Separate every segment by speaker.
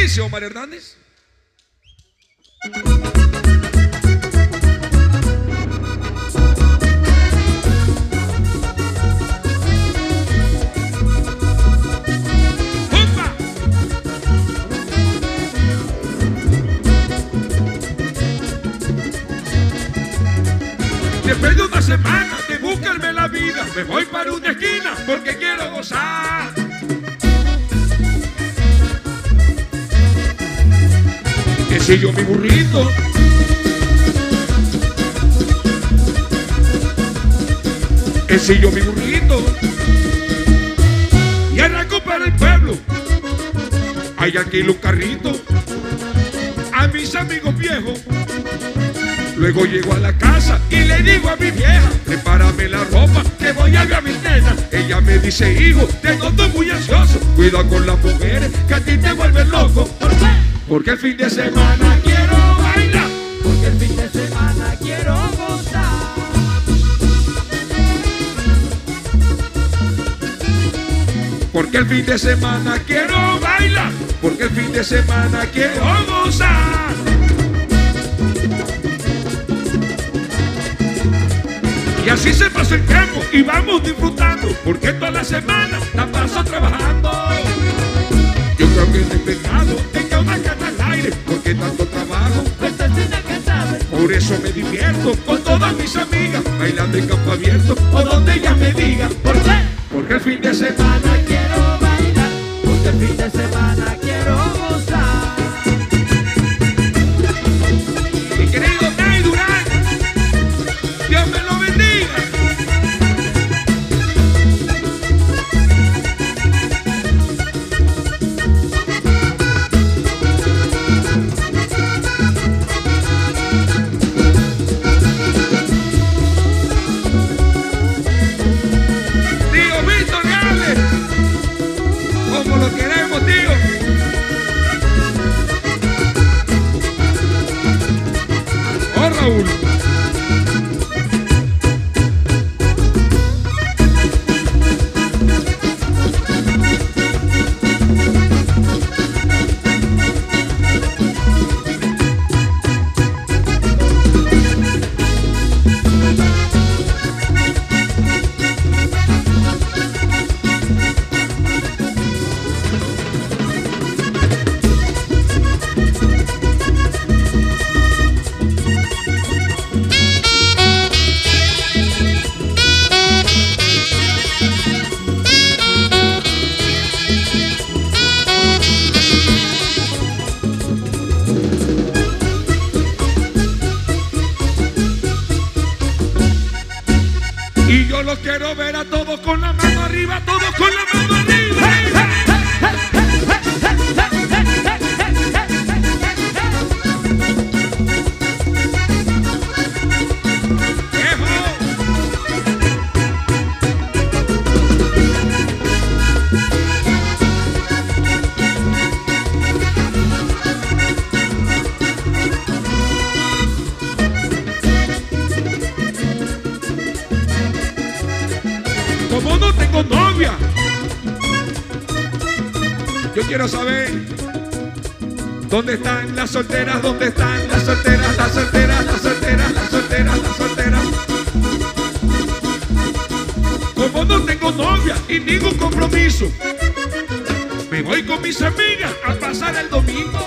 Speaker 1: dice Omar Hernández? Después de una semana de buscarme la vida, me voy para una esquina porque quiero gozar. Que si yo mi burrito, que si yo mi burrito, y arranco para el pueblo. Hay aquí un carrito a mis amigos viejos. Luego llego a la casa y le digo a mi vieja, prepárame la ropa que voy a ver a mi nena. Ella me dice, hijo, te noto muy ansioso, cuida con las mujeres que a ti te vuelven loco. ¿Por qué? Porque el fin de semana quiero bailar,
Speaker 2: porque el fin de semana quiero gozar.
Speaker 1: porque el fin de semana quiero bailar, porque el fin de semana quiero gozar. Y así se pasa el tiempo y vamos disfrutando, porque toda la semana la paso trabajando. Yo creo que no es pecado tenga una cana al aire, porque tanto trabajo
Speaker 2: Estoy sin alcanzar.
Speaker 1: por eso me divierto con todas mis amigas, bailando en campo abierto o donde ella me diga.
Speaker 2: ¿Por qué?
Speaker 1: Porque el fin de semana
Speaker 2: Quiero bailar, porque el fin de semana quiero gozar.
Speaker 1: mi querido Nay Durán, Dios me lo bendiga. Tío Víctor Gales, como lo queremos, tío. Oh, Raúl. Y yo los quiero ver a todos con la mano arriba, todos con la mano arriba. ¡Viejo! Como no tengo novia, yo quiero saber dónde están las solteras, dónde están las solteras, las solteras, las solteras, las solteras, las solteras. Como no tengo novia y ningún compromiso, me voy con mis amigas a pasar el domingo.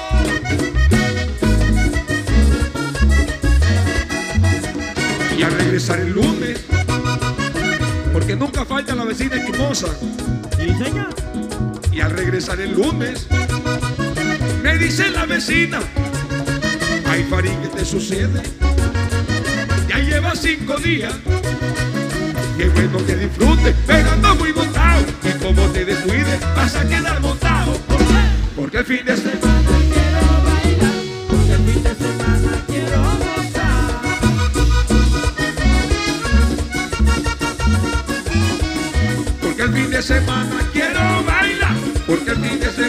Speaker 1: Y a regresar el lunes, porque nunca falta la vecina chismosa.
Speaker 2: Sí, señor.
Speaker 1: Y al regresar el lunes, me dice la vecina, ay, Farín, ¿qué te sucede? Ya lleva 5 días. Qué bueno que disfrutes, pero ando muy botado. Y como te descuides, vas a quedar botado.
Speaker 2: ¿Por qué?
Speaker 1: Porque el fin de semana
Speaker 2: Quiero bailar, porque el fin de semana quiero gozar.
Speaker 1: porque el fin de semana quiero bailar, porque el fin de semana